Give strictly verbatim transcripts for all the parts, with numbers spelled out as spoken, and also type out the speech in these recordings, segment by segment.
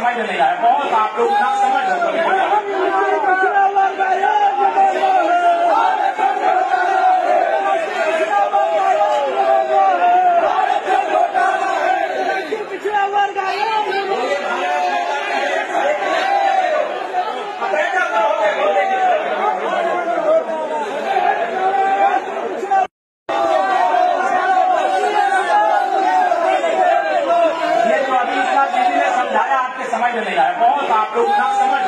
समझ में नहीं आया। बहुत आप लोग ना समझ समझ में नहीं आया। बहुत आप लोग ना समझ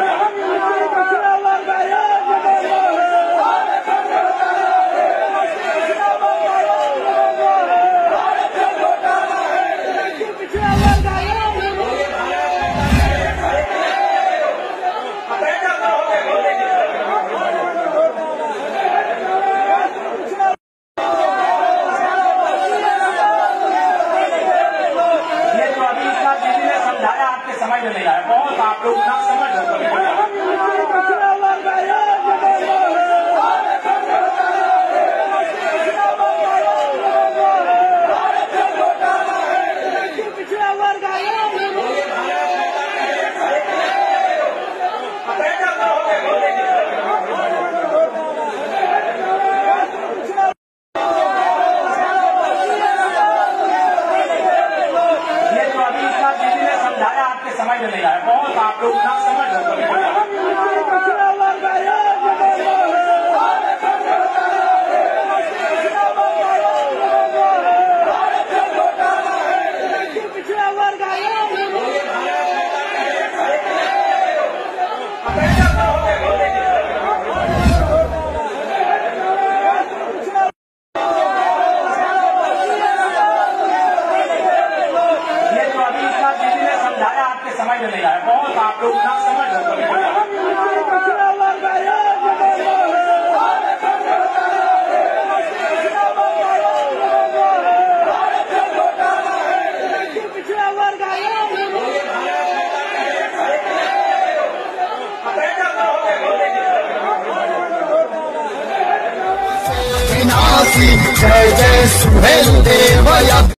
समझ में नहीं आया। बहुत आप लोग ना समझ समझ में नहीं आया। बहुत आप लोग ना समझ समझ में नहीं आया। बहुत आप लोग ना समझ जय जय सुहेल देव।